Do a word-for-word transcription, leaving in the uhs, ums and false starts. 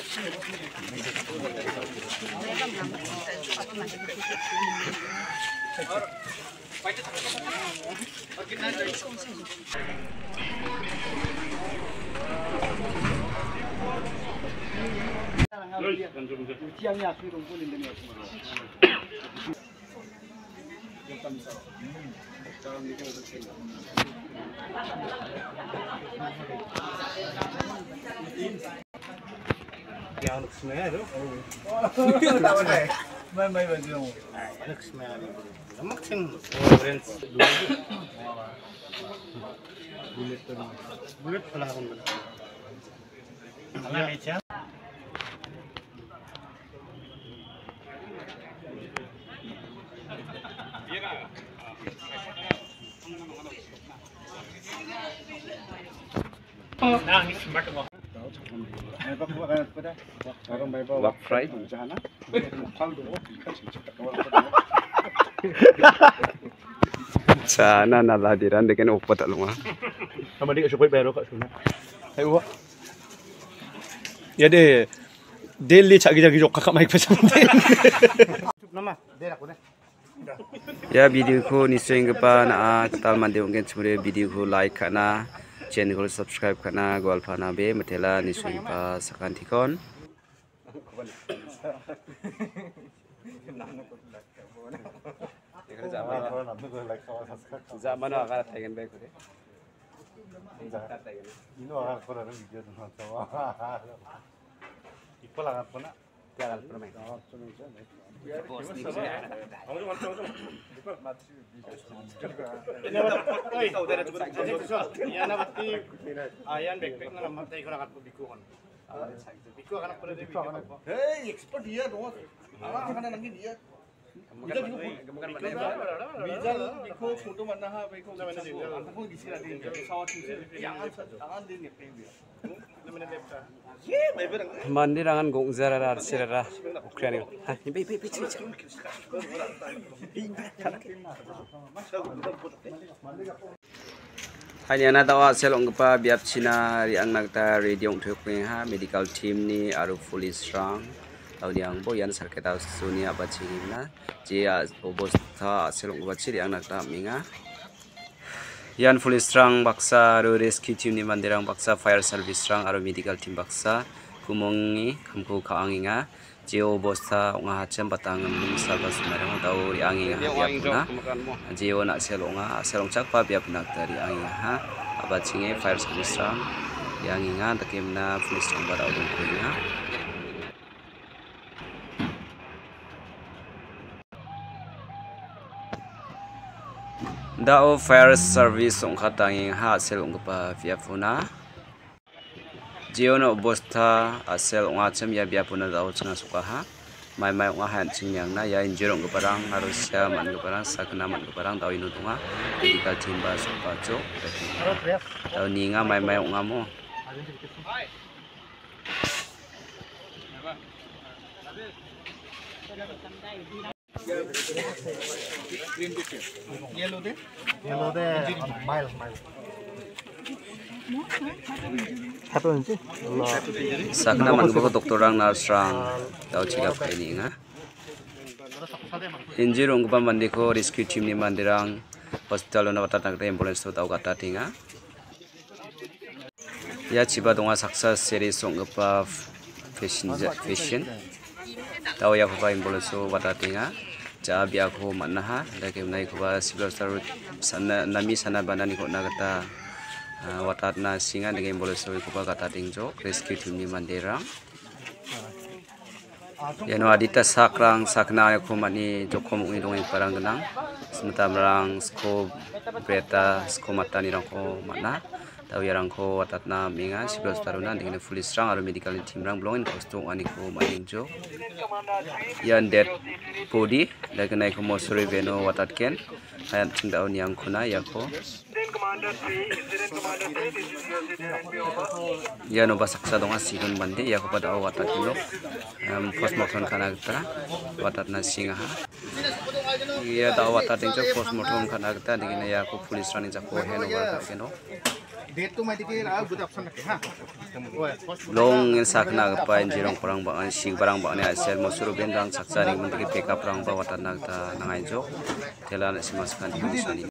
Yang anak semua itu. Main main baju. Anak semua itu. Lemak sih. Orange. Bulat tu. Bulat pula pun. Anak macam. Nah, ini smart kok. Wak fry. Sana naladiran dengan upat alunga. Sama dia supaya bayar kat sana. Ayo. Ya deh. Daily cak gigi jok kakak mic pasang. Nama, dia aku deh. Ya video ko nisoy ngapa na katal mande ungen chmure video ko like kana channel ko subscribe kana gwal phana be matela nisoy pa sakan thikon zamano agar thaigen be kore Ino agar kore video tu sama. Ipo lagat pona. jagal permain Ayan backpack na matay ko nakat bikuan. Bikuan kana pala di bikuan. Hey, expert dia dong. Ah, kana nangin dia. Bisa bisa biko foto mana ha biko mana dia. Aku gisi lagi. Sawat gisi. Jangan jangan dia ngepeng dia. Lemene lepta. Ye, mai berang. mandirangan gong zarara sirara ukraini ha be be be hanya na tawa selong pa biap china ri ang nagta radio thokwe ha medical team ni aru police rang audiang bo yan sarketa sunia bachina je obostha selong bachi ri ang nagta minga yan police rang baksa aru rescue team ni mandirang baksa fire service rang aru medical team baksa kumongi kamku kaanginga jeo bosta nga hacem batangan sabas marang tau ri anginga biapna jeo nak selonga selong cakpa biapna dari anginga ha abacinge fire service rang ri anginga takemna police rang bara ulung kuinga dao fire service ongkha tanging ha selong pa biapuna Jiono bosta asel onga cem ya biapuna dao chenga sukaha mai mai onga han chingyang na ya injirong keparang harus ya man keparang sakna man keparang dao inu tunga medical team ba suka jo dao ninga mai mai onga mo Yellow de? Yellow de mile mile. Satu inci. sakna man ko doktor rang nurse rang dao chigap kaini nga injirong pa mandi ko rescue team ni mandirang hospital na wata tang ambulance to dao kata tinga ya chiba donga saksa series song pa fashion fashion dao ya ko ambulance to wata tinga ja bia ko manha dake nai ko ba civil star sana nami sana banani ko nagata watat na singa dengan boleh soi kupa kata tingjo rescue team ni mandera yano adita sakrang sakna ko mani jokom uni dong parang genang sementara merang sko berita sko mata ni rang ko mana tahu yarang ko watat na minga sebelas taruna dengan police rang atau medical team rang belongin kostum ani ko maningjo yan dead body dan kenai ko mosuri veno watat ken hayat cindau niang kuna ya ko ya no basaksa donga sigun bande ya ko pada watat kilo postmortem kana kita watat na singa ya da watat tingjo postmortem kana kita dengan ya ko police rang ja ko heno watat keno Date tu mai dikir ah good option nak ha. long in sakna pa in jirong parang ba an sig barang ba ne sel mo suru ben rang saksa ni mun dikir pick up rang ba watan nagta nangai jok telan simas kan di sani